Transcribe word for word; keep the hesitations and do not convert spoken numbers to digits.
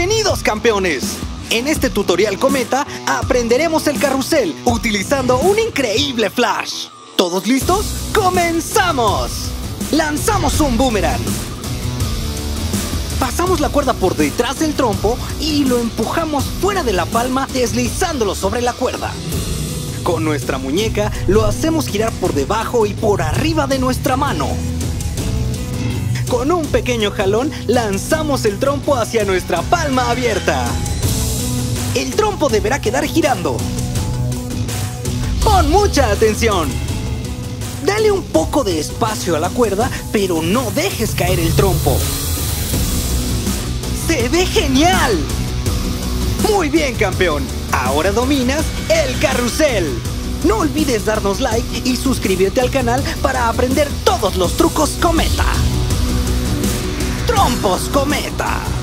¡Bienvenidos, campeones! En este tutorial Cometa aprenderemos el carrusel utilizando un increíble flash. ¿Todos listos? ¡Comenzamos! Lanzamos un boomerang. Pasamos la cuerda por detrás del trompo y lo empujamos fuera de la palma deslizándolo sobre la cuerda. Con nuestra muñeca lo hacemos girar por debajo y por arriba de nuestra mano. Con un pequeño jalón lanzamos el trompo hacia nuestra palma abierta. El trompo deberá quedar girando. ¡Pon mucha atención! Dale un poco de espacio a la cuerda, pero no dejes caer el trompo. ¡Se ve genial! Muy bien, campeón. Ahora dominas el carrusel. No olvides darnos like y suscribirte al canal para aprender todos los trucos Cometa. ¡Trompos Cometa!